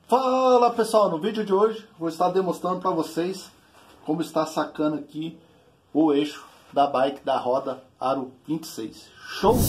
Fala pessoal, no vídeo de hoje vou estar demonstrando para vocês como está sacando aqui o eixo da bike da roda Aro 26. Show?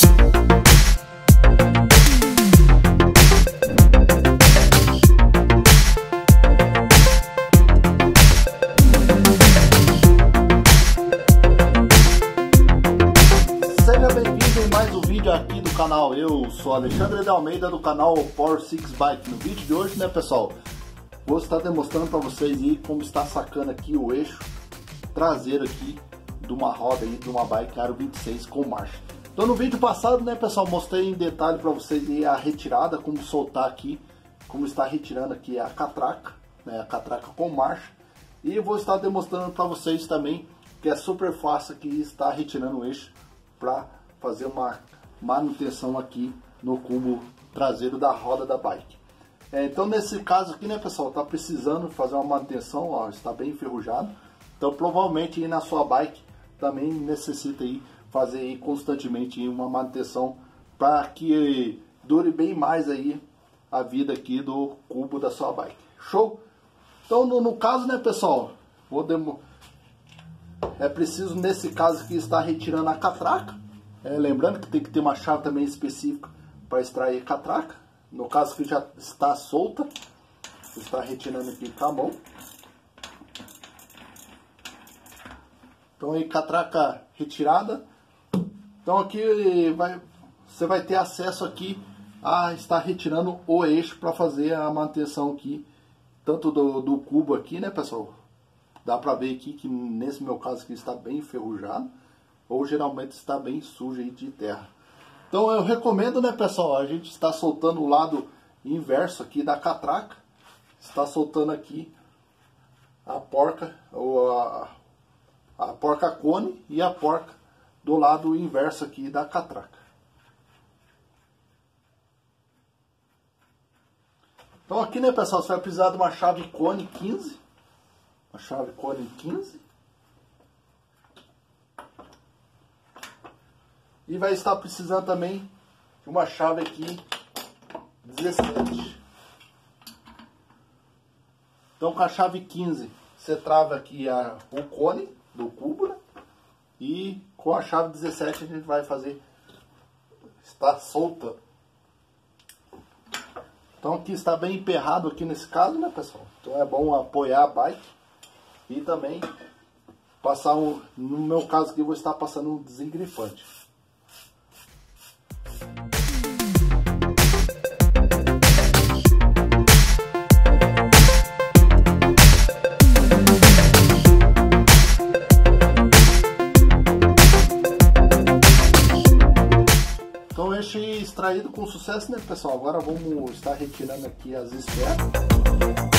Seja bem-vindo em mais um vídeo aqui do canal. Eu sou Alexandre de Almeida do canal Power Six Bike. No vídeo de hoje, né pessoal, vou estar demonstrando para vocês aí como está sacando aqui o eixo traseiro aqui de uma roda aí, de uma bike Aro 26 com marcha. Então no vídeo passado, né pessoal, mostrei em detalhe para vocês aí a retirada, como soltar aqui, como está retirando aqui a catraca, né, a catraca com marcha. E eu vou estar demonstrando para vocês também que é super fácil aqui estar retirando o eixo para fazer uma manutenção aqui no cubo traseiro da roda da bike. Então nesse caso aqui, né pessoal, tá precisando fazer uma manutenção, ó, está bem enferrujado. Então provavelmente aí na sua bike também necessita aí fazer aí constantemente aí uma manutenção para que dure bem mais aí a vida aqui do cubo da sua bike. Show? Então no caso, né pessoal, é preciso nesse caso aqui estar retirando a catraca. Lembrando que tem que ter uma chave também específica para extrair a catraca. No caso que já está solta, está retirando aqui com a mão. Então aí catraca retirada. Então aqui você vai ter acesso aqui a estar retirando o eixo para fazer a manutenção aqui, tanto do cubo aqui, né pessoal? Dá para ver aqui que nesse meu caso aqui está bem enferrujado, ou geralmente está bem sujo aí de terra. Então eu recomendo, né pessoal, a gente está soltando o lado inverso aqui da catraca, está soltando aqui a porca, ou a porca cone e a porca do lado inverso aqui da catraca. Então aqui, né pessoal, você vai precisar de uma chave cone 15, uma chave cone 15. E vai estar precisando também de uma chave aqui 17. Então com a chave 15 você trava aqui o cone do cubo, né? E com a chave 17 a gente vai fazer, está solta. Então aqui está bem emperrado aqui nesse caso, né pessoal? Então é bom apoiar a bike e também passar no meu caso aqui eu vou estar passando um desengrifante. Então eixo extraído com sucesso, né pessoal? Agora vamos estar retirando aqui as esferas.